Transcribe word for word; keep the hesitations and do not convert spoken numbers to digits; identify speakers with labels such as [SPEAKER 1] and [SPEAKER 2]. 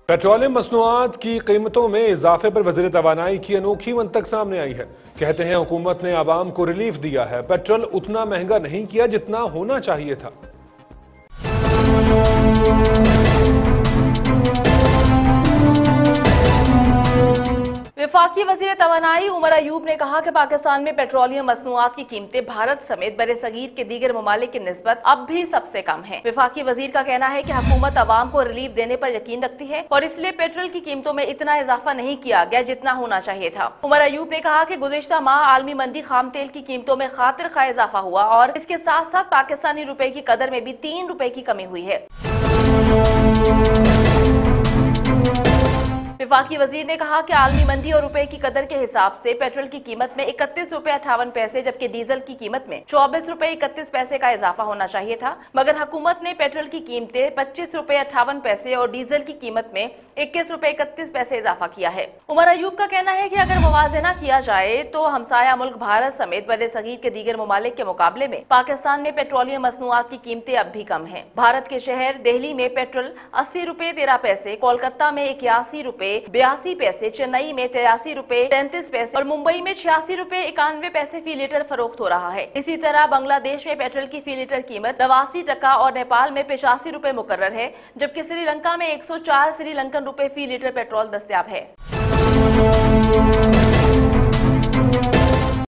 [SPEAKER 1] Petroleum मसनूआत की कीमतों में इजाफे पर वज़ीर तवानाई की अनोखी मंतक सामने आई है। कहते हैं हुकूमत ने आवाम को रिलीफ दिया है, पेट्रोल उतना महंगा नहीं किया जितना होना चाहिए था।
[SPEAKER 2] वफाकी वज़ीर तवानाई उमर अयूब ने कहा कि पाकिस्तान में पेट्रोलियम मसनूआत की कीमतें भारत समेत बरे सगीर के दीगर ममालिक की निस्बत अब भी सबसे कम है। वफाकी वज़ीर का कहना है कि हुकूमत आवाम को रिलीफ देने पर यकीन रखती है और इसलिए पेट्रोल की कीमतों में इतना इजाफा नहीं किया गया जितना होना चाहिए था। उमर अयूब ने कहा कि गुज़िश्ता माह आलमी मंडी खाम तेल की कीमतों में खातिर खा इजाफा हुआ और इसके साथ साथ पाकिस्तानी रुपए की कदर में भी तीन रुपए की कमी हुई है। वफाकी वजीर ने कहा कि आलमी मंदी और रुपए की कदर के हिसाब से पेट्रोल की कीमत में इकतीस रुपए अट्ठावन पैसे जबकि डीजल की कीमत में चौबीस रुपए इकतीस पैसे का इजाफा होना चाहिए था, मगर हुकूमत ने पेट्रोल की कीमतें पच्चीस रुपए अट्ठावन पैसे और डीजल की कीमत में इक्कीस रुपए इकतीस पैसे इजाफा किया है। उमर अयूब का कहना है कि अगर मुवाजना किया जाए तो हमसाया मुल्क भारत समेत बड़े सगीर के दीगर ममालिक के मुकाबले में पाकिस्तान में पेट्रोलियम मसनूआत की कीमतें अब भी कम है। भारत के शहर दिल्ली में पेट्रोल अस्सी रुपए तेरह पैसे, कोलकाता में इक्यासी रुपए बयासी पैसे, चेन्नई में तिरासी रुपए तैंतीस पैसे और मुंबई में छियासी रुपए इक्यानवे पैसे फी लीटर फरोख्त हो रहा है। इसी तरह बांग्लादेश में पेट्रोल की फी लीटर कीमत नवासी टका और नेपाल में पचासी रुपए मुकर्रर है, जबकि श्रीलंका में एक सौ चार श्रीलंकन रुपए फी लीटर पेट्रोल दस्तयाब है।